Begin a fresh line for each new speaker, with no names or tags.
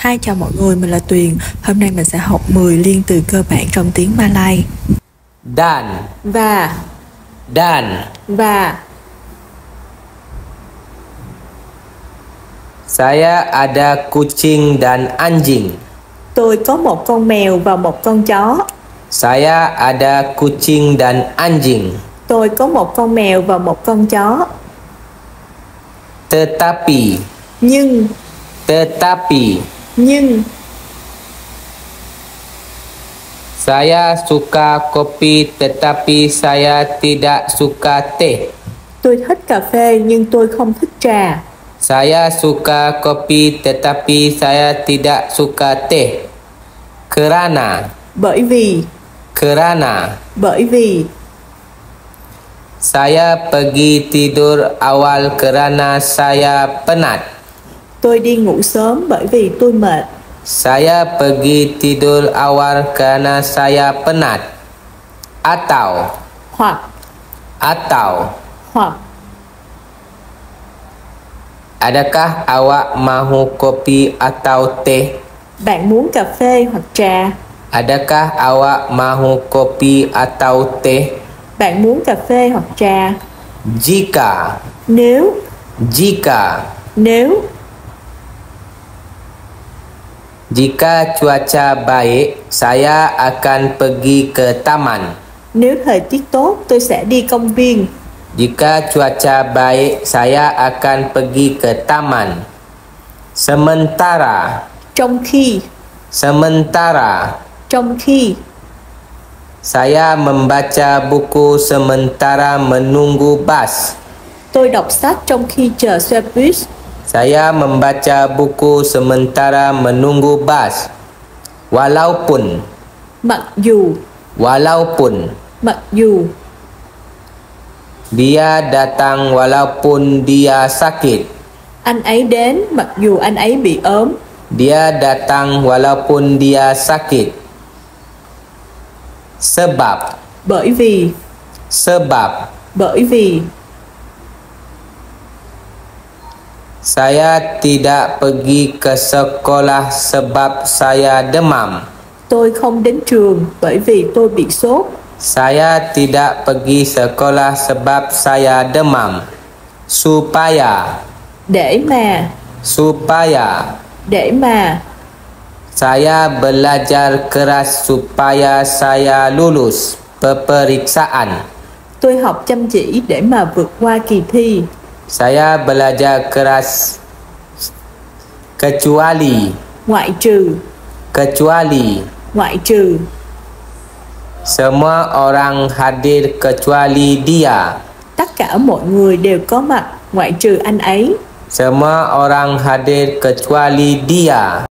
Hi, chào mọi người, mình là Tuyền. Hôm nay mình sẽ học 10 liên từ cơ bản trong tiếng Malay.
Dan,
Và
Saya ada kucing dan anjing.
Tôi có một con mèo và một con chó.
Saya ada kucing dan anjing.
Tôi có một con mèo và một con chó.
Tetapi
Nhưng
Saya suka kopi tetapi saya tidak suka teh.
Tôi thích cà phê nhưng tôi không thích trà.
Saya suka kopi tetapi saya tidak suka teh.
Bởi vì
Saya pergi tidur awal kerana saya penat.
Tôi đi ngủ sớm bởi vì tôi mệt.
Saya pergi tidur awal kerana saya penat.
Hoặc
Adakah awak mahu kopi atau teh?
Bạn muốn cà phê hoặc trà?
Adakah awak mahu kopi atau teh?
Bạn muốn cà phê hoặc trà? Nếu
Jika cuaca baik, saya akan pergi ke taman.
Nếu thời tiết tốt, tôi sẽ đi công viên.
Jika cuaca baik, saya akan pergi ke taman.
Trong khi
Saya membaca buku sementara menunggu bus.
Tôi đọc sách trong khi chờ xe bus.
Saya membaca buku sementara menunggu bus.
Mặc dù
Dia datang walaupun dia sakit.
Anh ấy đến mặc dù anh ấy bị ốm.
Dia datang walaupun dia sakit.
Bởi vì
Saya tidak pergi ke sekolah sebab saya demam.
Tôi không đến trường bởi vì tôi bị sốt.
Saya tidak pergi sekolah sebab saya demam.
Để mà
Saya belajar keras supaya saya lulus peperiksaan.
Tôi học chăm chỉ để mà vượt qua kỳ thi.
Saya belajar keras
Ngoại trừ
Semua orang hadir kecuali dia.
Tất cả mọi người đều có mặt ngoại trừ anh ấy.
Semua orang hadir kecuali dia.